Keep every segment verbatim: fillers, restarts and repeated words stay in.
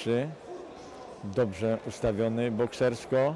pierwszy, dobrze ustawiony boksersko.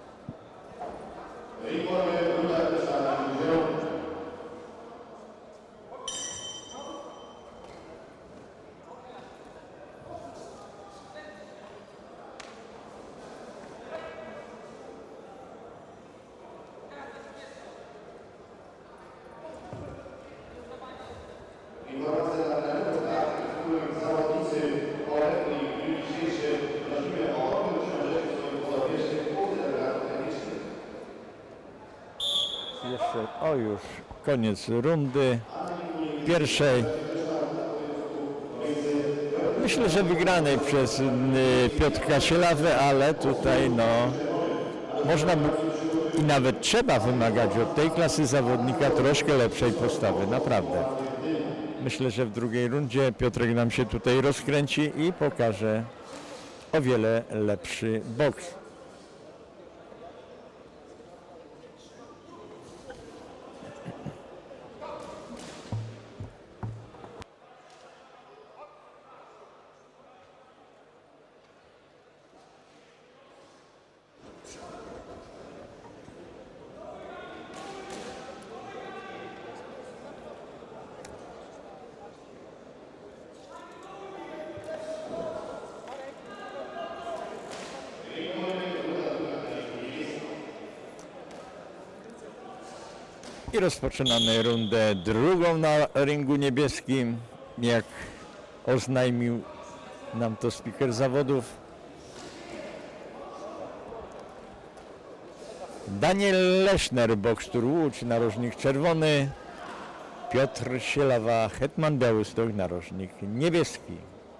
Jeszcze, o już koniec rundy pierwszej. Myślę, że wygranej przez y, Piotrka Sielawę, ale tutaj no można by, i nawet trzeba wymagać od tej klasy zawodnika troszkę lepszej postawy, naprawdę. Myślę, że w drugiej rundzie Piotrek nam się tutaj rozkręci i pokaże o wiele lepszy boks. I rozpoczynamy rundę drugą na ringu niebieskim, jak oznajmił nam to speaker zawodów. Daniel Leszner, bokstur Łódź, narożnik czerwony. Piotr Sielawa, hetman Białystok, narożnik niebieski.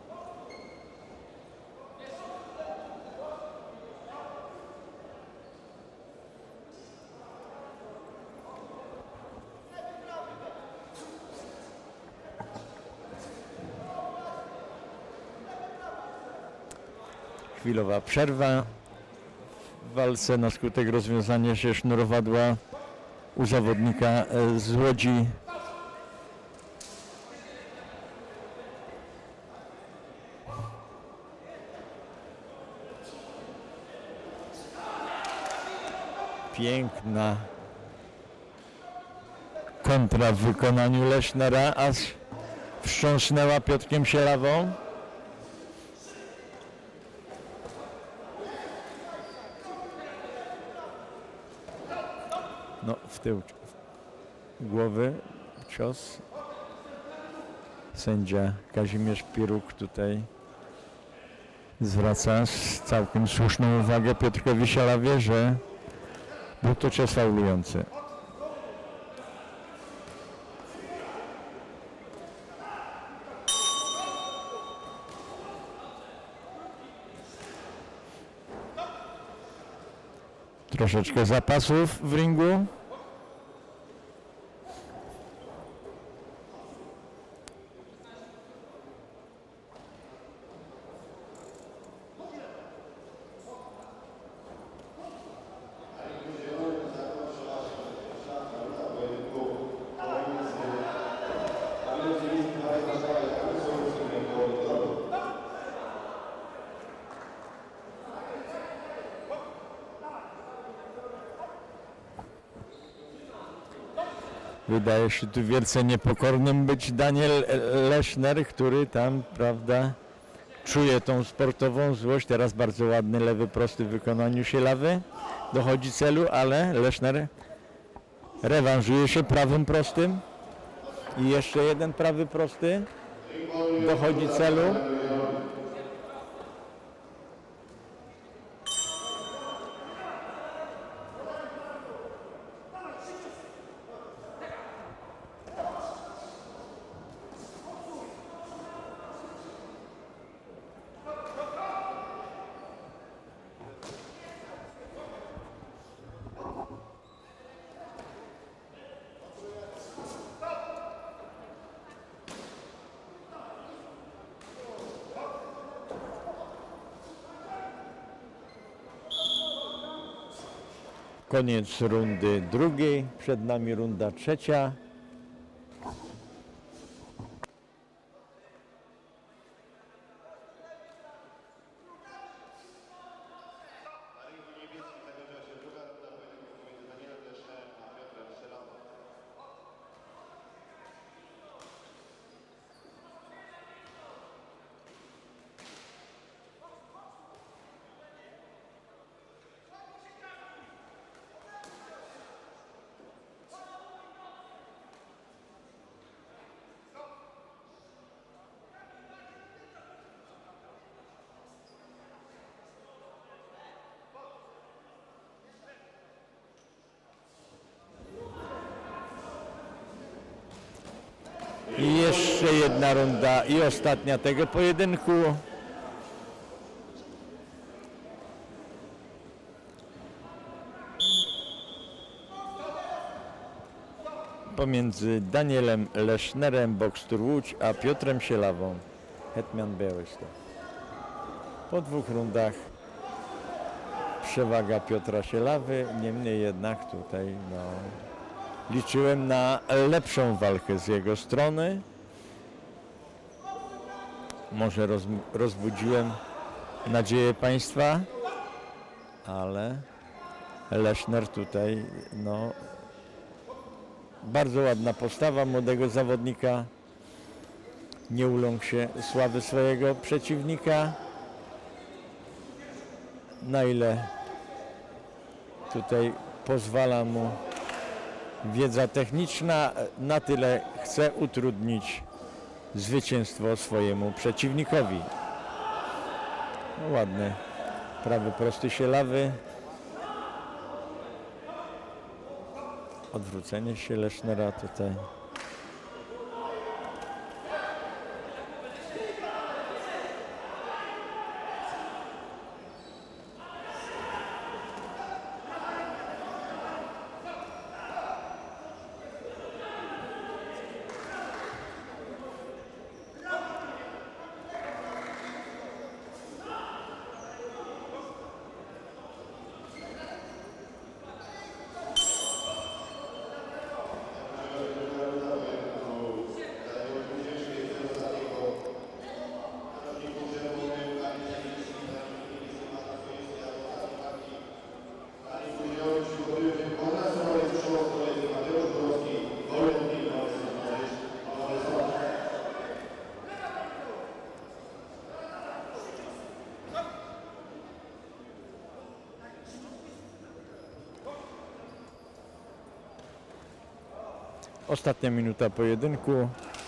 Chwilowa przerwa w walce na skutek rozwiązania się sznurowadła u zawodnika z Łodzi. Piękna kontra w wykonaniu Lesznera, aż wstrząsnęła Piotrkiem Sielawą. No, w tył głowy cios. Sędzia Kazimierz Piruk tutaj zwraca z całkiem słuszną uwagę Piotrkowi Sielawie, że był to cios faulujący. Troszeczkę zapasów w ringu. Wydaje się tu wielce niepokornym być Daniel Leszner, który tam, prawda, czuje tą sportową złość. Teraz bardzo ładny lewy prosty w wykonaniu Sielawy. Dochodzi celu, ale Leszner rewanżuje się prawym prostym. I jeszcze jeden prawy prosty. Dochodzi celu. Koniec rundy drugiej, przed nami runda trzecia. jeszcze jedna runda i ostatnia tego pojedynku. Pomiędzy Danielem Lesznerem, Boxtur Łódź, a Piotrem Sielawą, Hetman Białystok. Po dwóch rundach przewaga Piotra Sielawy, niemniej jednak tutaj no, liczyłem na lepszą walkę z jego strony. Może roz, rozbudziłem nadzieję Państwa, ale Leszner tutaj no, bardzo ładna postawa młodego zawodnika. Nie uląkł się sławy swojego przeciwnika. Na ile tutaj pozwala mu wiedza techniczna, na tyle chce utrudnić zwycięstwo swojemu przeciwnikowi. No, ładny prawy prosty Sielawy. Odwrócenie się Lesznera tutaj. Ostatnia minuta pojedynku.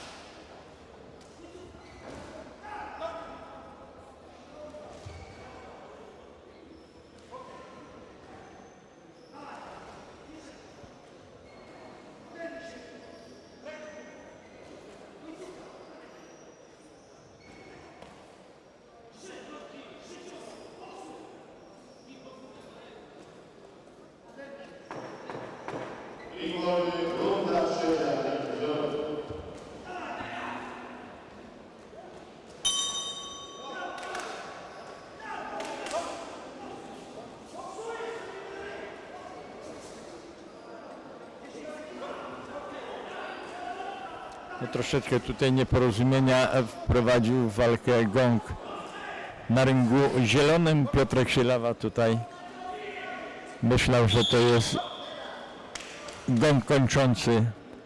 No, troszeczkę tutaj nieporozumienia wprowadził w walkę gong na ringu zielonym. Piotrek Sielawa tutaj myślał, że to jest gong kończący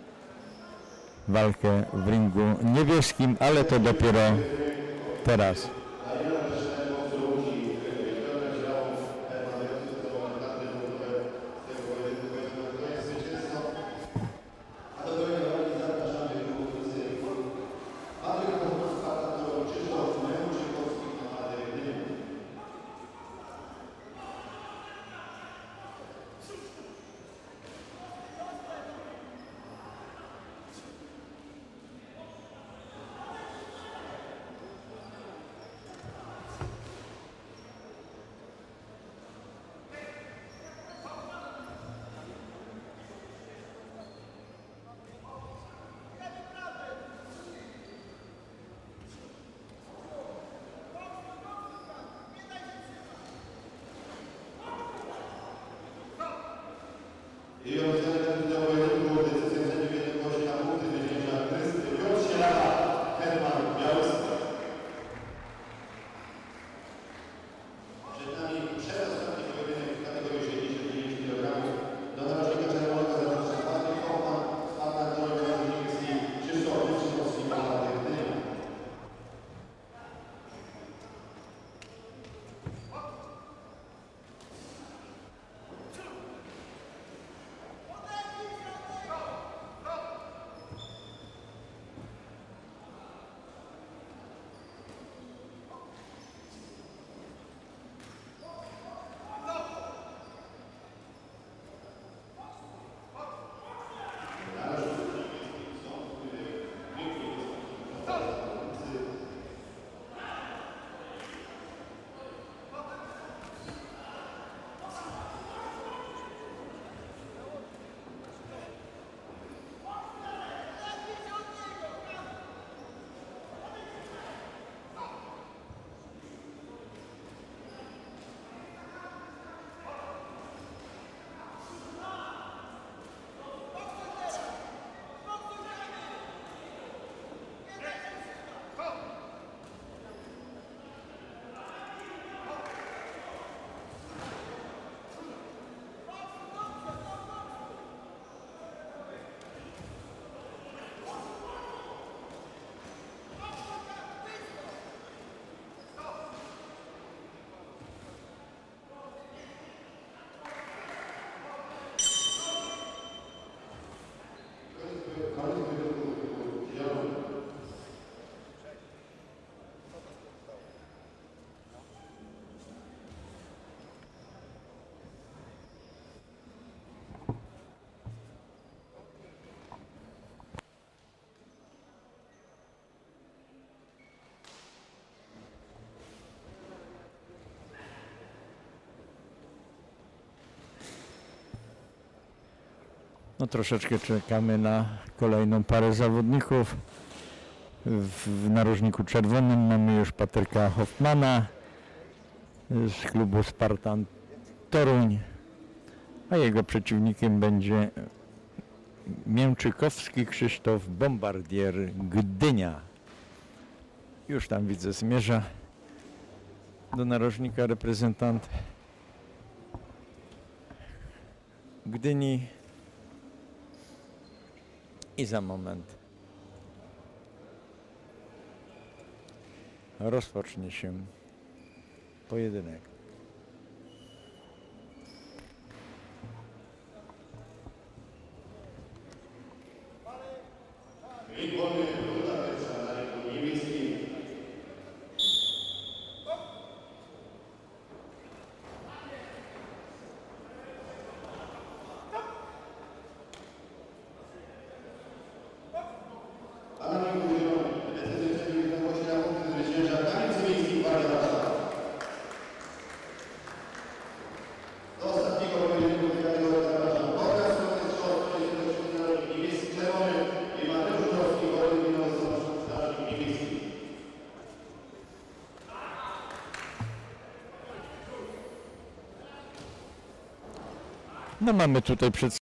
walkę w ringu niebieskim, ale to dopiero teraz. No troszeczkę czekamy na kolejną parę zawodników. W, w narożniku czerwonym mamy już Patryka Hoffmana z klubu Spartan Toruń, a jego przeciwnikiem będzie Mięczykowski Krzysztof, Bombardier Gdynia. Już tam widzę, zmierza do narożnika reprezentant Gdyni i za moment rozpocznie się pojedynek. No mamy tutaj przed